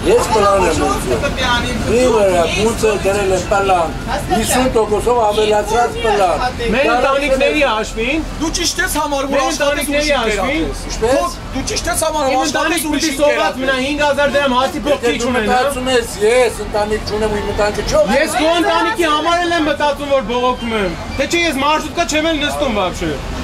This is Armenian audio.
Ես պլան եմ ուզում։ Իվերը, մուծը դրել եմ պլան, 50%-ով ավելացրած պլան։ Մեր ընտանիքների հաշվին։ Դու ճիշտ ես համարում, որ ընտանիքների հաշվին։ Դու ճիշտ ես համարում, աշխատես ուրիշ սովորած մնա 5000 դրամ հասի փոքրիչ ունենա։ Մտածում ես, ես ընտանիք չունեմ ու իմ ընտանիքը չով։ Ես քո ընտանիքի համար եմ մտածում, որ բողոքում եմ։ Թե չէ ես մարշրուտկա չեմ էլ նստում вообще։